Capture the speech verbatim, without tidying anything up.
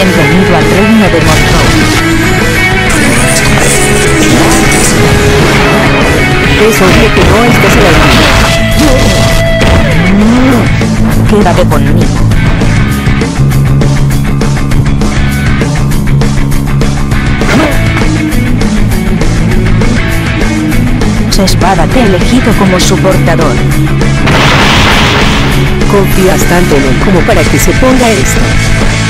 Bienvenido al reino de Morrow. Es obvio que no estés en el mundo. Quédate conmigo. Esa espada te he elegido como su portador. Confías tanto en él como para que se ponga esto.